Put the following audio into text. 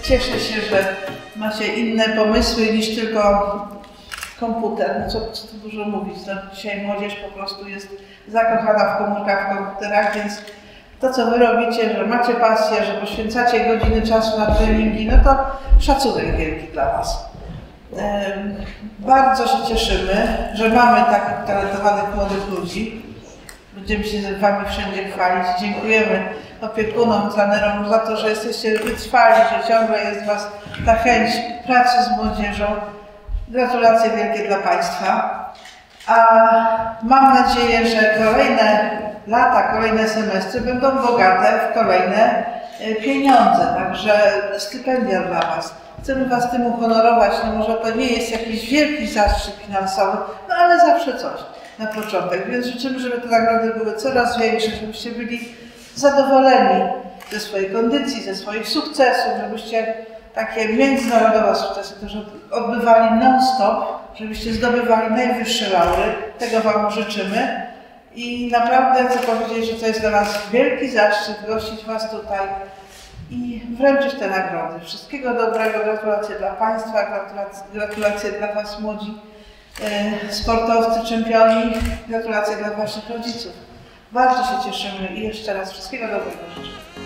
Cieszę się, że macie inne pomysły niż tylko komputer. Co tu dużo mówić. No, dzisiaj młodzież po prostu jest zakochana w komórkach, w komputerach, więc to, co wy robicie, że macie pasję, że poświęcacie godziny czasu na treningi, no to szacunek wielki dla was. Bardzo się cieszymy, że mamy takich talentowanych młodych ludzi. Będziemy się z wami wszędzie chwalić. Dziękujemy opiekunom, trenerom za to, że jesteście wytrwali, że ciągle jest w was ta chęć pracy z młodzieżą. Gratulacje wielkie dla państwa. A mam nadzieję, że kolejne lata, kolejne semestry będą bogate w kolejne pieniądze, także stypendia dla was. Chcemy was tym uhonorować, no może to nie jest jakiś wielki zastrzyk finansowy, no ale zawsze coś na początek, więc życzymy, żeby te nagrody były coraz większe, żebyście byli zadowoleni ze swojej kondycji, ze swoich sukcesów, żebyście takie międzynarodowe sukcesy też odbywali non-stop, żebyście zdobywali najwyższe laury. Tego wam życzymy i naprawdę chcę powiedzieć, że to jest dla nas wielki zaszczyt gościć was tutaj i wręczyć te nagrody. Wszystkiego dobrego, gratulacje dla państwa, gratulacje dla was młodzi sportowcy, czempioni, gratulacje dla waszych rodziców. Bardzo się cieszymy i jeszcze raz wszystkiego dobrego życzę.